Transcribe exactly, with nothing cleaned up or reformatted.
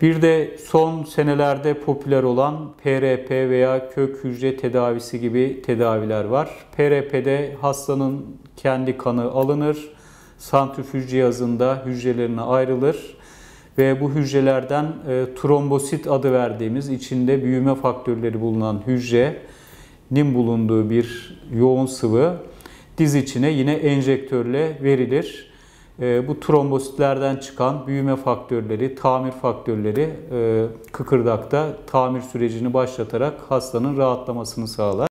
Bir de son senelerde popüler olan P R P veya kök hücre tedavisi gibi tedaviler var. P R P'de hastanın kendi kanı alınır, santrifüj cihazında hücrelerine ayrılır ve bu hücrelerden e, trombosit adı verdiğimiz içinde büyüme faktörleri bulunan hücrenin bulunduğu bir yoğun sıvı diz içine yine enjektörle verilir. E, bu trombositlerden çıkan büyüme faktörleri, tamir faktörleri e, kıkırdakta tamir sürecini başlatarak hastanın rahatlamasını sağlar.